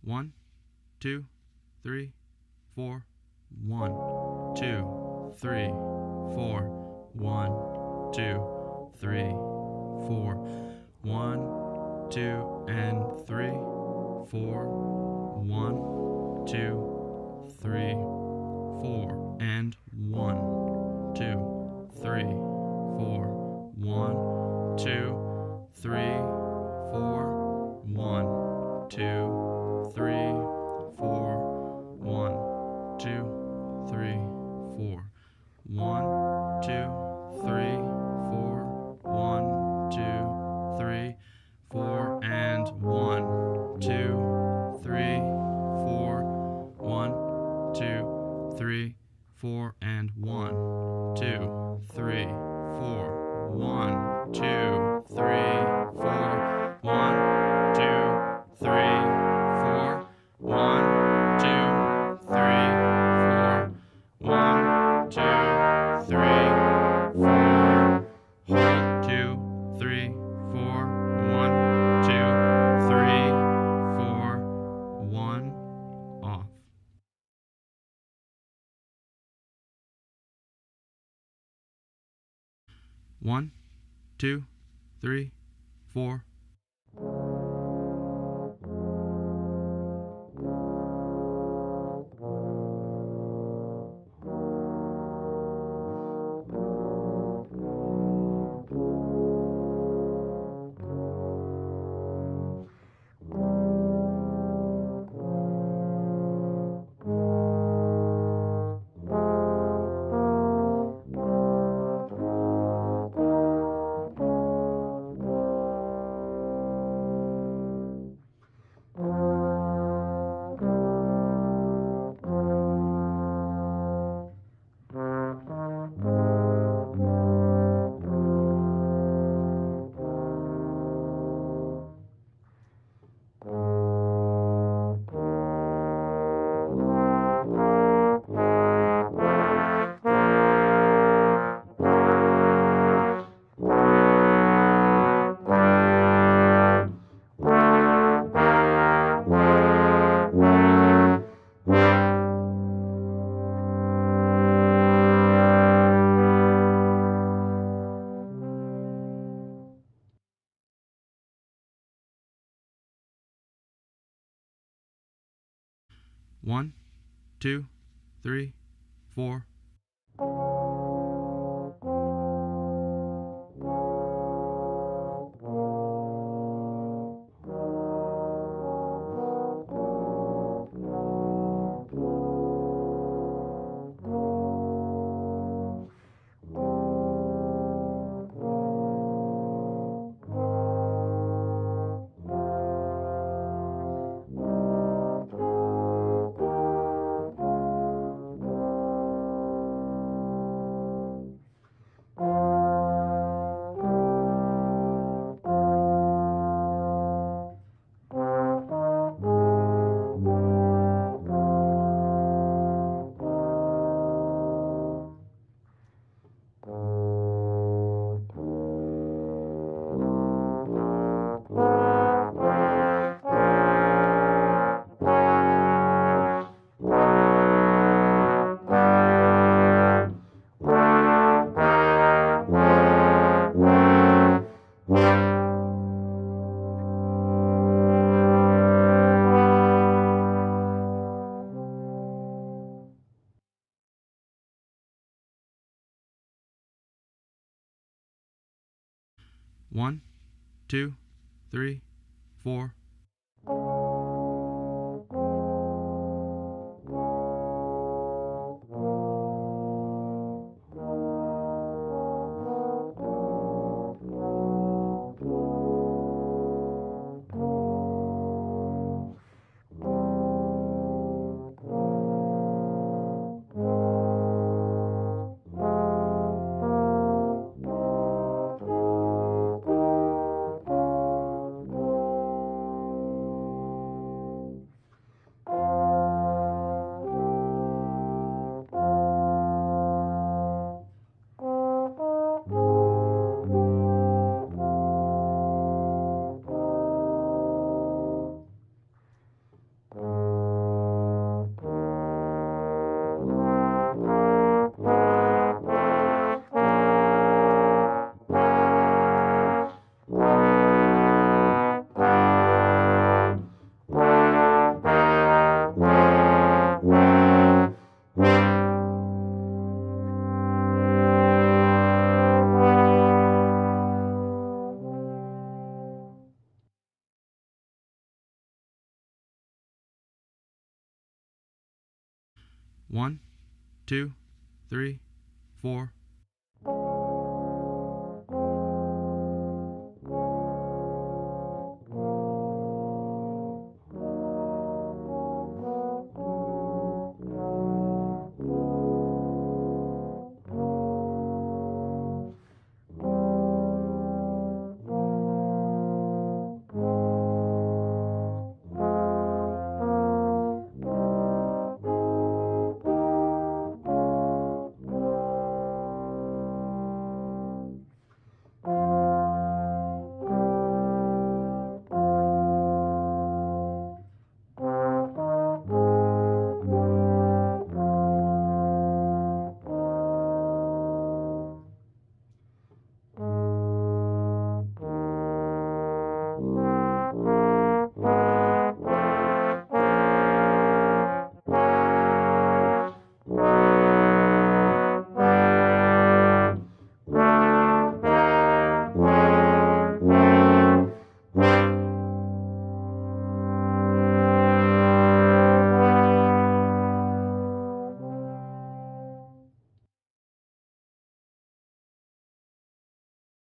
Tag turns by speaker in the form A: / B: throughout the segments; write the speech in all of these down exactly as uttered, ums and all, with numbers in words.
A: One, two, three, four. One, two, three, four. One, two, three, four. One, two, and three, four. One, two, three, four, and one, two, three, four. One, two, three, four. One, two, three, four. One, two, three, four. One, two, three, four. One, two, three, four, and one, two, three, four. One, two, three, four, and one, two, three, four. One, two, three, four. One, two, three, four. One, two, three, four. One, two, three, four. Hold, two, three, four. One, two, three, four. One, off. One, two, three, four. One, two, three, four. One, two, three, four. One, two, three, four.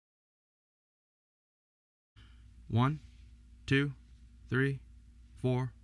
A: One, two, three, four.